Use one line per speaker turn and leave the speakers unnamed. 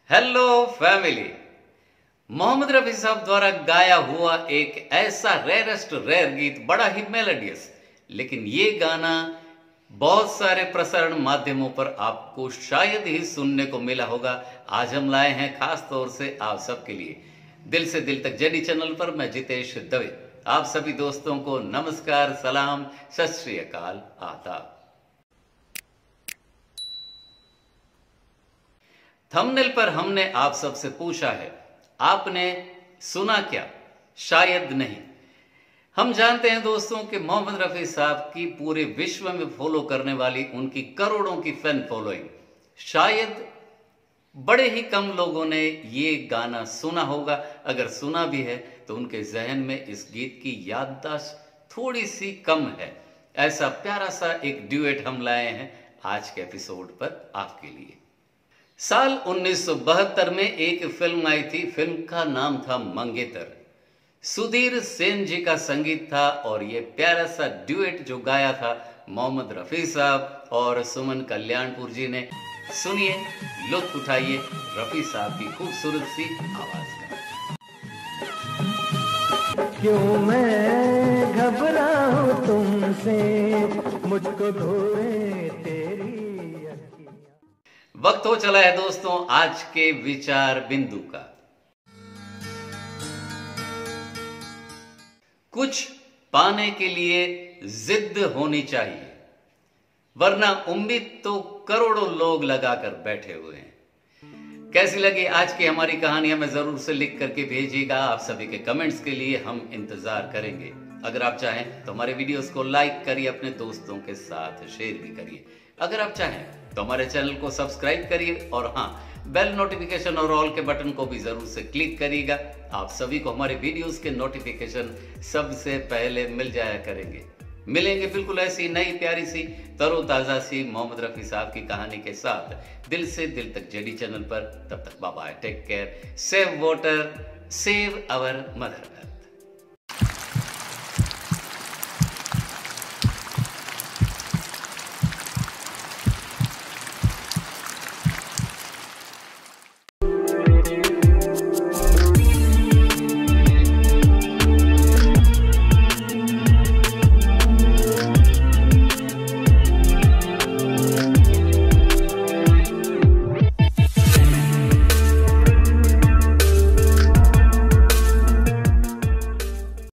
Hello family. Mohammad Rafi साहब द्वारा गाया हुआ एक ऐसा रेयरेस्ट रेयर गीत, बड़ा ही मेलोडियस, लेकिन ये गाना बहुत सारे प्रसारण माध्यमों पर आपको शायद ही सुनने को मिला होगा। आज हम लाए हैं खास तौर से आप सबके लिए। दिल से दिल तक जेडी चैनल पर मैं जितेश दवे आप सभी दोस्तों को नमस्कार, सलाम, सत श्री अकाल, आदाब। थंबनेल पर हमने आप सबसे पूछा है, आपने सुना क्या? शायद नहीं। हम जानते हैं दोस्तों कि मोहम्मद रफी साहब की पूरे विश्व में फॉलो करने वाली उनकी करोड़ों की फैन फॉलोइंग, शायद बड़े ही कम लोगों ने ये गाना सुना होगा। अगर सुना भी है तो उनके जहन में इस गीत की याददाश्त थोड़ी सी कम है। ऐसा प्यारा सा एक ड्यूएट हम लाए हैं आज के एपिसोड पर आपके लिए। साल 1972 में एक फिल्म आई थी। फिल्म का नाम था मंगेतर। सुधीर सेन जी का संगीत था और ये प्यारा सा ड्यूएट जो गाया था मोहम्मद रफी साहब और सुमन कल्याणपुर जी ने। सुनिए, लुत्फ उठाइए रफी साहब की खूबसूरत सी आवाज का।
क्यों मैं घबराऊं तुमसे, मुझको धोए तेरी।
वक्त हो चला है दोस्तों आज के विचार बिंदु का। कुछ पाने के लिए जिद होनी चाहिए, वरना उम्मीद तो करोड़ों लोग लगाकर बैठे हुए हैं। कैसी लगी आज की हमारी कहानी हमें जरूर से लिख करके भेजिएगा। आप सभी के कमेंट्स के लिए हम इंतजार करेंगे। अगर आप चाहें तो हमारे वीडियोस को लाइक करिए, अपने दोस्तों के साथ शेयर भी करिए। अगर आप चाहें तो हमारे चैनल को सब्सक्राइब करिए और हाँ, बेल नोटिफिकेशन और ऑल के बटन को भी जरूर से क्लिक करिएगा। आप सभी को हमारे वीडियोस के नोटिफिकेशन सबसे पहले मिल जाया करेंगे। मिलेंगे बिल्कुल ऐसी नई प्यारी सी तरोताजा सी मोहम्मद रफी साहब की कहानी के साथ दिल से दिल तक जेडी चैनल पर। तब तक bye bye, take care, save water, save our mother.